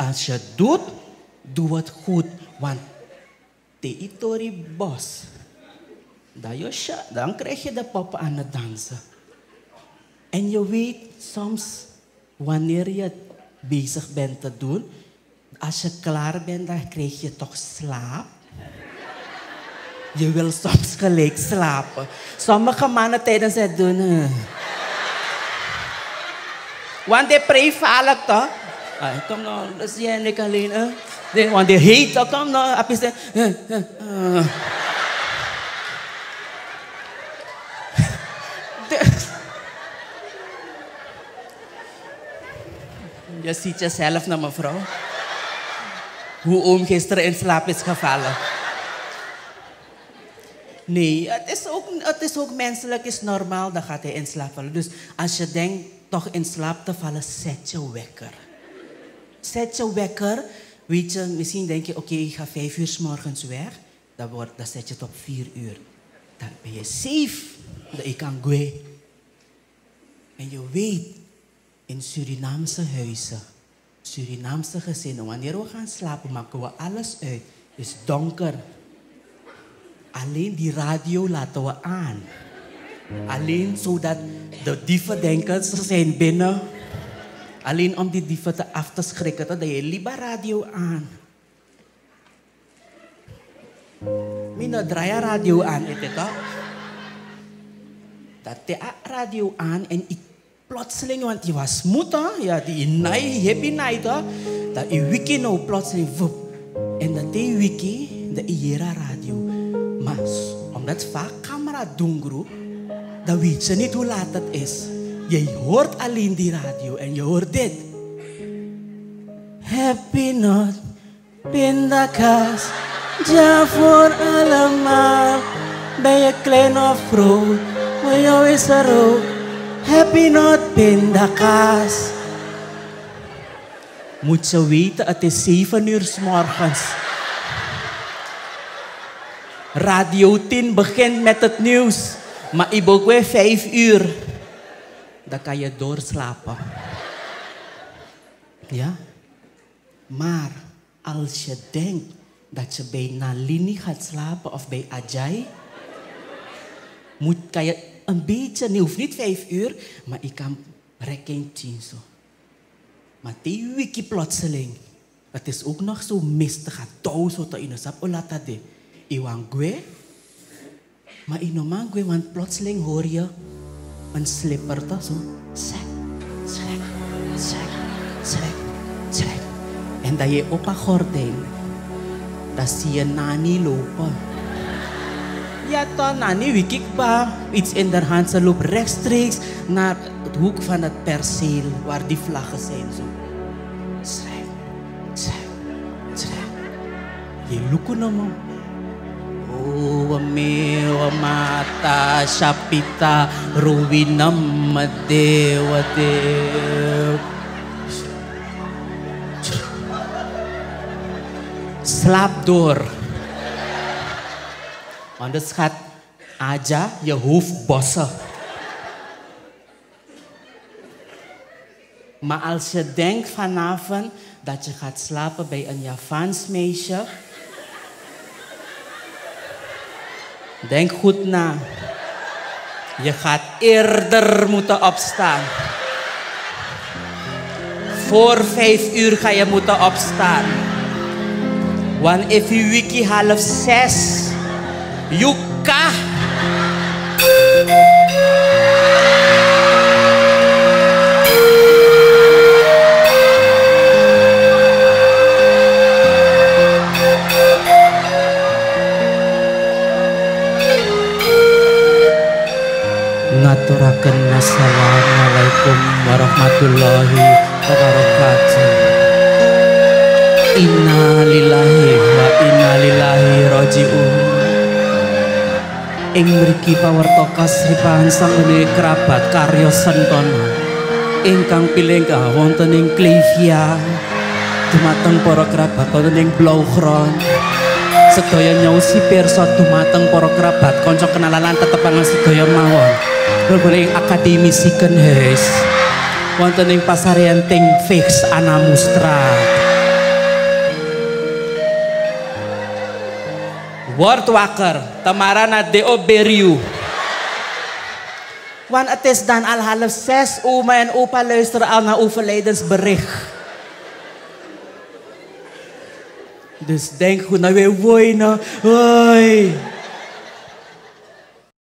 als je doet, doe het goed. Want territorie bos. Dan krijg je de poppen aan het dansen. En je weet soms, wanneer je het bezig bent te doen, als je klaar bent, dan krijg je toch slaap. Je wil soms gelijk slapen. Sommige mannen tijdens het doen. Want die prevallen toch? Kom nou, dat zie je niet alleen. Want die heet toch, kom nou. Je ziet jezelf naar mevrouw. Hoe oom gisteren in slaap is gevallen. Nee, het is ook menselijk, het is normaal, dan gaat hij in slaap vallen. Dus als je denkt toch in slaap te vallen, zet je wekker. Zet je wekker, weet je, misschien denk je, oké, ik ga 5 uur 's morgens weg. Dan zet je het op 4 uur. Dan ben je safe, dat je kan gaan. En je weet, in Surinaamse huizen, Surinaamse gezinnen, wanneer we gaan slapen, maken we alles uit. Het is donker. Alleen die radio laten we aan. Alleen zodat de dieven denken, ze zijn binnen. Alleen om die dieven af te schrikken, dat je liever radio aan. Mina draai radio aan, is het toch? Dat de radio aan en ik plotseling, want die was moeder, ja, die happy night, dat die wiki nou plotseling, woep. En dat die wiki, de Iera radio. Maar omdat het vaak camera donker, dan weet je niet hoe laat het is. Je hoort alleen die radio en je hoort dit. Happy not, pindakaas, ja voor allemaal. Ben je klein of groot, voor jou is er ook. Happy not, pindakaas. Moet je weten, het is 7 uur 's morgens. Radio 10 begint met het nieuws. Maar ik ook weer 5 uur. Dan kan je doorslapen. Ja? Maar als je denkt dat je bij Nalini gaat slapen of bij Ajay, kan je een beetje, je hoeft niet 5 uur, maar ik kan rekken 10 zo. Maar die wiki plotseling, het is ook nog zo mistig, het touw zo te in sap, olata de. Iwan gue, maar inoman gue, want plotseling hoor je een slipper toch zo. Sek, sek, sek, sek, sek. En dat je op een gordijn, dan zie je Nani lopen. Ja toch, Nani, wie kijkt ba? Iets in haar hand, ze loopt rechtstreeks naar het hoek van het perceel, waar die vlaggen zijn zo. Sek, sek, sek. Je loeken hem. Oh, mewa mata, Shapita, Ruwinam, Dewa, Dew. Slaap door. Anders gaat Aja je hoofd bossen. Maar als je denkt vanavond dat je gaat slapen bij een Javaans meisje, denk goed na. Je gaat eerder moeten opstaan. Voor 5 uur ga je moeten opstaan. Want if je wiki 5:30, Yuka. Ngaturaken assalamualaikum warahmatullahi wabarakatuh. Inna lillahi wa inna ilaihi raji'un. Ing mriki pawartokas ripahan sanggone kerabat karya Sentana ingkang pilenggah wonten ing Klevia dumateng para kerabat wonten ing Blaugrond. Sedaya nyaosi pirsa dumateng para kerabat kanca kenalan tetepangan sedaya mawon. Berguling akademisikeun heus wonten ing pasarean ting fix Anamustra Word wakker. Tamara na de Oberiu. Want het is dan al 5:30. Oma en opa luisteren al naar overlijdensbericht. Dus denk goed naar weer wonen. Hoi.